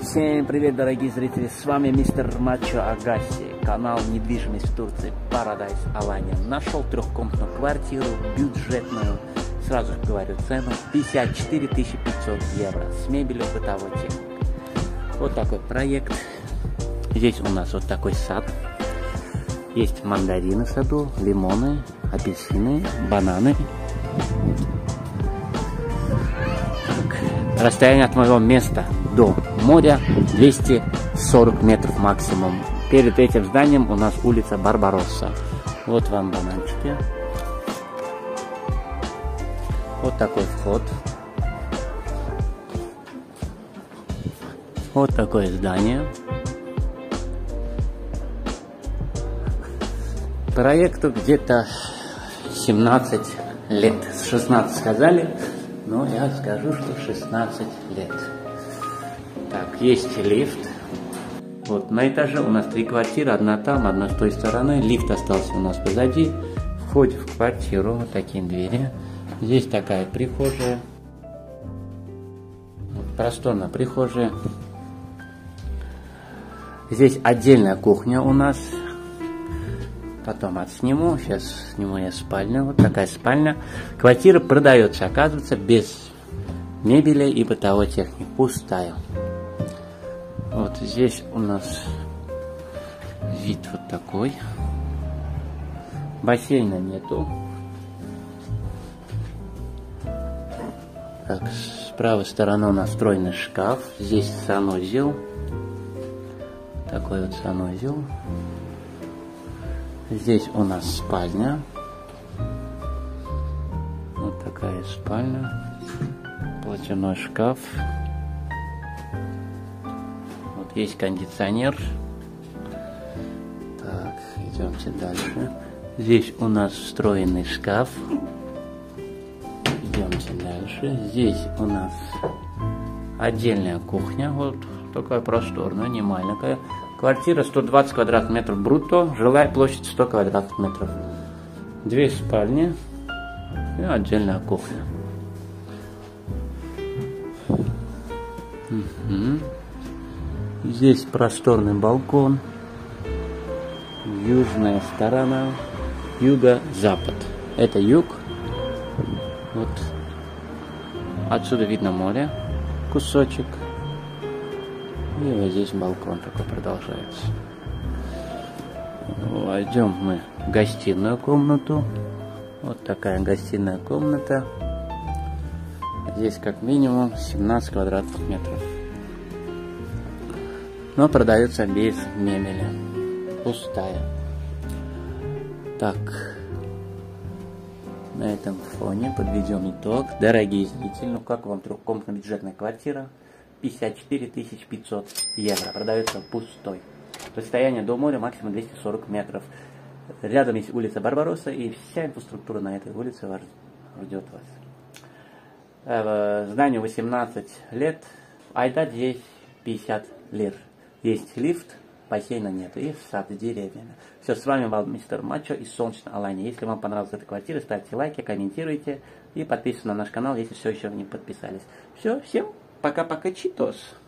Всем привет, дорогие зрители, с вами мистер Мачо Агаси, канал недвижимость в Турции Paradise Alanya. Нашел трехкомнатную квартиру, бюджетную, сразу говорю цену, 54 500 евро, с мебелью, бытовой техникой. Вот такой проект. Здесь у нас вот такой сад. Есть мандарины в саду, лимоны, апельсины, бананы. Расстояние от моего места до моря 240 метров максимум. Перед этим зданием у нас улица Барбаросса. Вот вам бананчики. Вот такой вход. Вот такое здание. Проекту где-то 17 лет. С 16 сказали. Но я скажу, что 16 лет. Так, есть лифт. Вот на этаже у нас 3 квартиры. Одна там, одна с той стороны. Лифт остался у нас позади. Входим в квартиру. Вот такие двери. Здесь такая прихожая. Просторная прихожая. Здесь отдельная кухня у нас. Потом отсниму. Сейчас сниму я спальню. Вот такая спальня. Квартира продается, оказывается, без мебели и бытовой техники. Пустая. Вот здесь у нас вид вот такой. Бассейна нету. Так, с правой стороны у нас встроенный шкаф. Здесь санузел. Такой вот санузел. Здесь у нас спальня. Вот такая спальня. Платяной шкаф. Вот есть кондиционер. Так, идемте дальше. Здесь у нас встроенный шкаф. Идемте дальше. Здесь у нас отдельная кухня. Вот такая просторная, не маленькая. Квартира 120 квадратных метров брутто, жилая площадь 100 квадратных метров. 2 спальни и отдельная кухня. Здесь просторный балкон. Южная сторона, юго-запад. Это юг. Вот. Отсюда видно море, кусочек. И вот здесь балкон такой продолжается. Войдем мы в гостиную комнату. Вот такая гостиная комната. Здесь как минимум 17 квадратных метров. Но продается без мебели. Пустая. Так. На этом фоне подведем итог. Дорогие зрители, ну как вам трехкомнатная бюджетная квартира? 54 500 евро. Продается пустой. Расстояние до моря максимум 240 метров. Рядом есть улица Барбаросса, и вся инфраструктура на этой улице вас ждет вас. Зданию 18 лет. Айда здесь 50 лир. Есть лифт, бассейна нет, и сад с деревьями. Все, с вами был мистер Мачо из солнечной Алании. Если вам понравилась эта квартира, ставьте лайки, комментируйте и подписывайтесь на наш канал, если все еще не подписались. Все, всем пока-пока, читос.